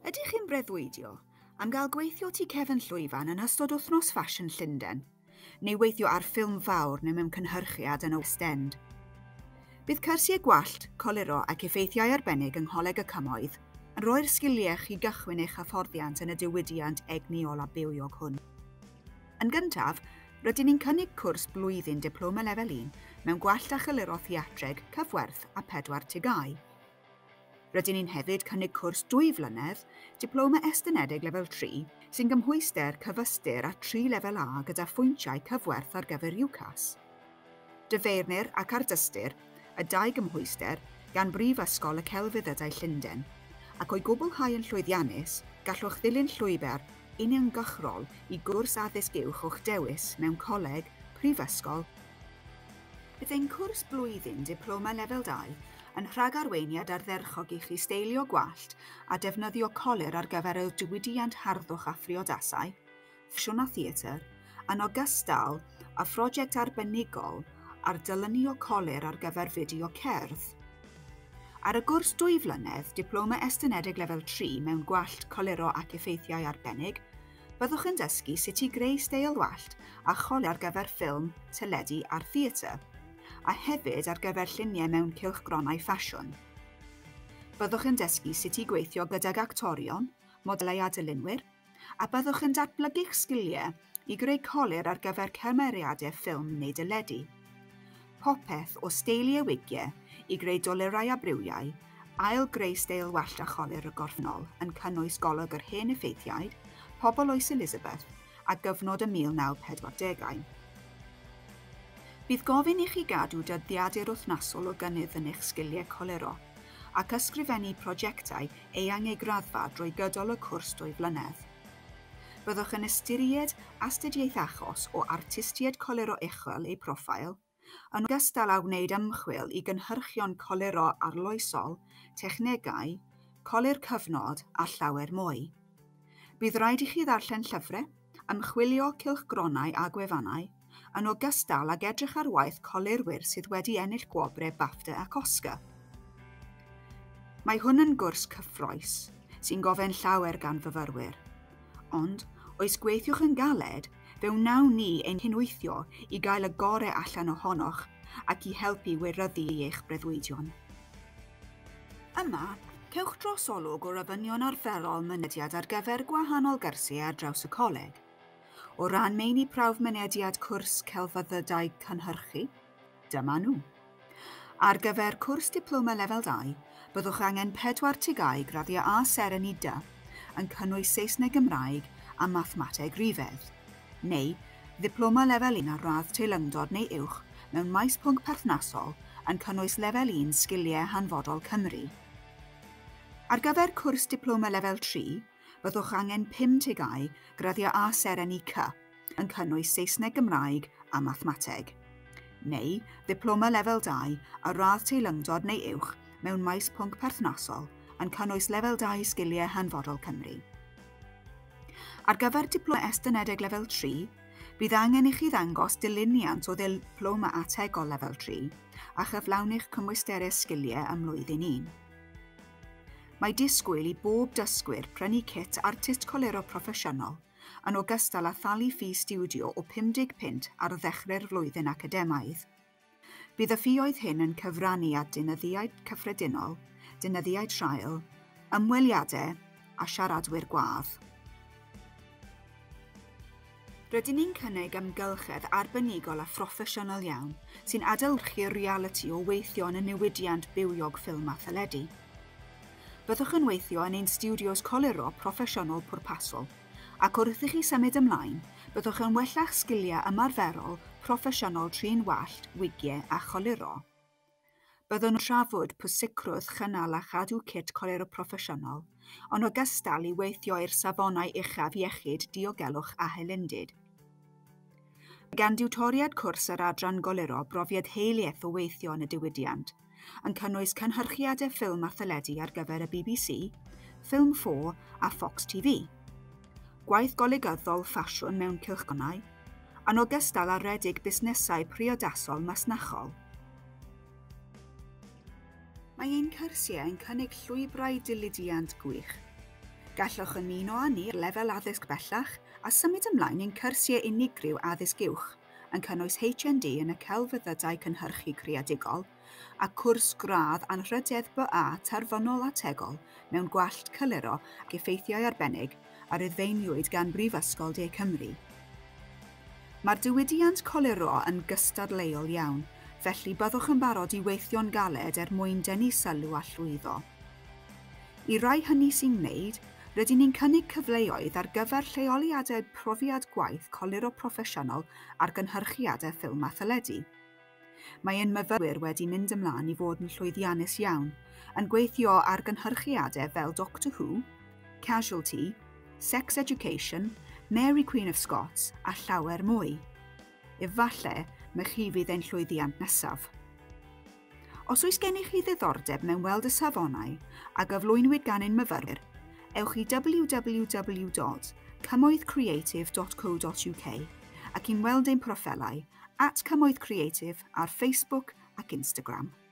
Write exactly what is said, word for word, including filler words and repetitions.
Ydych chi'n breuddwydio am gael gweithio tu cefn llwyfan yn ystod wythnos ffasiwn Llundain, neu weithio ar ffilm fawr neu mewn cynhyrchiad yn y West End? Bydd cyrsiau Gwallt, Colur ac Effeithiau Arbennig yng Ngholeg y Cymoedd yn rhoi'r sgiliau chi gychwyn eich hyfforddiant yn y diwydiant egniol a bywiog hwn. Yn gyntaf, rydyn ni'n cynnig cwrs blwyddyn diploma lefel un mewn gwallt a chyluro theatreg, cyfwerth a pedwar tigau. Rydyn ni'n hefyd cynnig cwrs dwy flynedd, diploma estynedig lefel tri, sy'n gymhwyster cyfystyr a tri lefel A gyda phwyntiau cyfwerth ar gyfer UCAS. Dyfeirnir ac ardystyr, y dau gymhwyster, gan Brifysgol y Celfyddydau Llundain, ac o'i gwblhau yn llwyddiannus, gallwch ddilyn llwybr uniongyrchol i gwrs addysg uwch o'ch dewis mewn coleg, prifysgol. Bydd ein cwrs blwyddyn diploma lefel dau yn rhag arweiniad ardderchog i chi steilio gwallt a defnyddio Colur ar gyfer y diwydiant harddwch a phriodasau, ffasiwn a theatr, yn ogystal â phrosiect arbenigol ar dylunio Colur ar gyfer fideo cerdd. Ar y gwrs dwy flynedd, diploma estynedig lefel tri mewn gwallt, coluro ac effeithiau arbennig, byddwch yn dysgu sut i greu steil wallt a choli ar gyfer ffilm, teledu a'r theatr, a hefyd ar gyfer lluniau mewn cylchgronau ffasiwn. Byddwch yn dysgu sut i gweithio gydag actorion, modelau a dilynwyr, a byddwch yn datblygu'ch sgiliau i greu colir ar gyfer cymeriadau ffilm neu dyledu. Popeth o steiliau wigiau i greu dolurau a briwiau, ail greu steil wallt a cholir y gorffennol yn cynnwys golwg yr hen effeithiaid, pobl oes Elizabeth a gyfnod y mil naw pedwar degau. Bydd gofyn i chi gadw dyddiadur wythnosol o gynnydd yn eich sgiliau coluro ac ysgrifennu prosiectau eang eu graddfa drwy gydol y cwrs dwy flynedd. Byddwch yn ystyried astudiaeth achos o artistiaid coluro uchel eu profil, yn ogystal â wneud ymchwil i gynhyrchion coluro arloesol, technegau, colir cyfnod a llawer mwy. Bydd rhaid i chi ddarllen llyfrau, ymchwilio cylchgronau a gwefannau, yn ogystal ag edrych ar waith colurwyr sydd wedi ennill gwobrau BAFTA ac Oscar. Mae hwn yn gwrs cyffrous sy'n gofyn llawer gan fyfyrwyr, ond oes gweithiwch yn galed, fe wnawn ni ein hynweithio i gael y gorau allan ohonoch ac i helpu wiryddu eich breuddwydion. Yma, cewch dros olwg o'r ofynion arferol mynediad ar gyfer gwahanol gyrsiau ar draws y coleg. O ran meini prawf mynediad cwrs celfyddydau cynhyrchu, dyma nhw. Ar gyfer cwrs diploma lefel dau, byddwch angen pedwar tigau graddiau A sereni dy yn cynnwys Saesneg Gymraeg a mathemateg rifedd, neu ddiploma lefel un ar radd teilyngdod neu uwch mewn maes pwnc perthnasol yn cynnwys lefel un sgiliau hanfodol Cymru. Ar gyfer cwrs diploma lefel tri, byddwch angen pum tigau graddiau A sereni cy yn cynnwys Saesneg Gymraeg a mathemateg, neu ddiploma lefel dau a radd teilyngdod neu uwch mewn maes pwnc perthnasol yn cynnwys lefel dau sgiliau hanfodol Cymru. Ar gyfer diploma estynedig lefel tri, bydd angen i chi ddangos dyluniant o ddiploma ategol lefel tri a chyflawnich cymwysterau sgiliau ym mlwyddyn un. Mae disgwyl i bob dysgwyr prynu kit artist coluro proffesiynol yn ogystal â thalu ffi stiwdio o pumdeg punt ar ddechrau'r flwyddyn academaidd. Bydd y ffïoedd hyn yn cyfrannu at dynyddiaid cyffredinol, dynyddiaid traul, ymweliadau a siaradwyr gwadd. Rydyn ni'n cynnig ymgylchedd arbenigol a phroffesiynol iawn sy'n adlewyrchu'r reality o weithio yn y newidiant bywiog ffilm a theledu. Byddwch yn weithio yn ein stiwdios coluro proffesiynol pwrpasol, ac wrth i chi symud ymlaen, byddwch yn wella'ch sgiliau ymarferol proffesiynol trin wallt, wigiau a choluro. Byddwn yn trafod pwysicrwydd chynnal a chadw kit coluro proffesiynol, ond ogystal i weithio i'r safonau uchaf iechyd diogelwch a helyndyd. Gan diwtoriad cwrs yr adran goluro brofiad heiliaeth o weithio yn y diwydiant, yn cynnwys cynhyrchiadau ffilm a theledu ar gyfer y B B C, Ffilm four a Fox T V, gwaith golygyddol ffasiwn mewn cylchgronau, yn ogystal â rhedeg busnesau priodasol masnachol. Mae ein cyrsiau yn cynnig llwybrau dilydiant gwych. Gallwch ymuno â ni lefel addysg bellach a symud ymlaen i'n cyrsiau unigryw addysg uwch, yn cynnwys H N D yn y celfyddydau cynhyrchu creadigol a cwrs gradd anrhydedd B A terfynol a tegol mewn gwallt cyluro ac effeithiau arbennig a ryddfeiniwyd gan Brifysgol De Cymru. Mae'r diwydiant coluro yn gystadleuol iawn, felly byddwch yn barod i weithio'n galed er mwyn denu sylw a llwyddo. I rai hynny sy'n gwneud, rydyn ni'n cynnig cyfleoedd ar gyfer lleoliadau profiad gwaith coluro proffesiynol ar gynhyrchiadau ffilm a theledu. Mae ein myfyrwyr wedi mynd ymlaen i fod yn llwyddiannus iawn, yn gweithio ar gynhyrchiadau fel Doctor Who, Casualty, Sex Education, Mary Queen of Scots a llawer mwy. Efallai, mae chi fydd ein llwyddiant nesaf. Os oes gennych chi ddiddordeb mewn weld y safonau a gyflwynwyd gan ein myfyrwyr, ewch i w w w dot cymoedd creative dot co dot u k ac i'n weld ein proffelau at Cymoedd Creative ar Facebook ac Instagram.